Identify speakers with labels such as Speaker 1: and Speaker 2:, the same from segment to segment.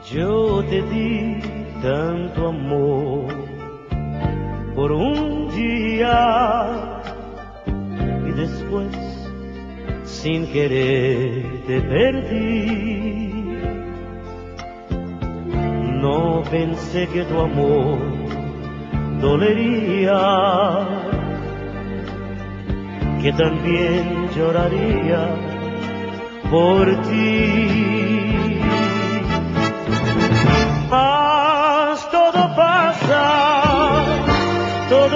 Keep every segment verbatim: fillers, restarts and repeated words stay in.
Speaker 1: Yo te di tanto amor por un día y después sin querer te perdí. No pensé que tu amor dolería, que también lloraría por ti. Mas todo pasa, todo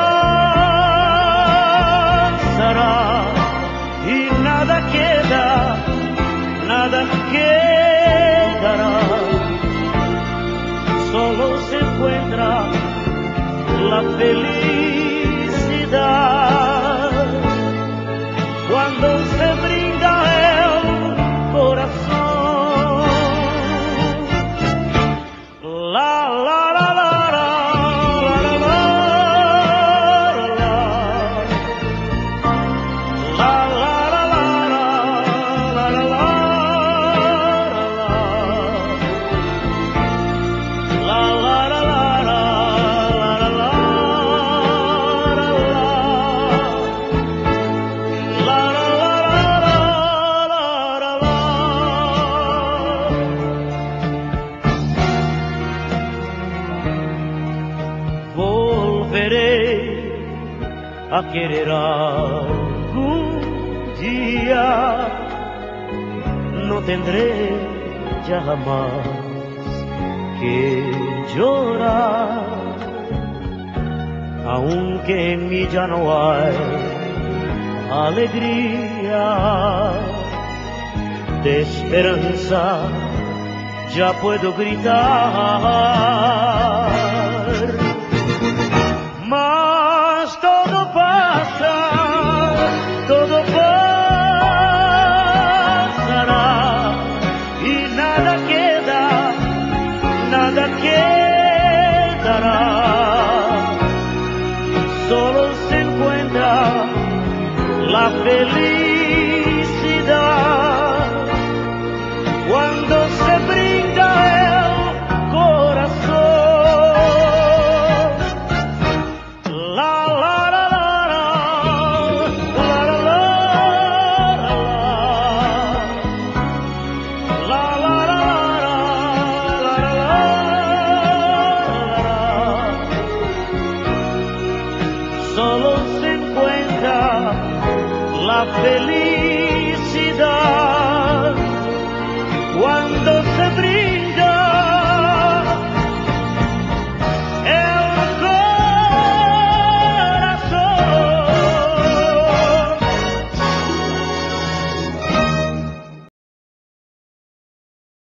Speaker 1: pasará y nada queda, nada quedará. Solo se encuentra la felicidad cuando se brinda el corazón. La la la la la la la la la la la la la la la. Volveré a querer algún día, no tendré ya jamás que llorar, aunque en mí ya no hay alegría, de esperanza ya puedo gritar. Mas todo pasa, todo pasará y nada queda, nada quedará. Solo se encuentra la felicidad cuando se brinda el corazón. Solo se encuentra la felicidad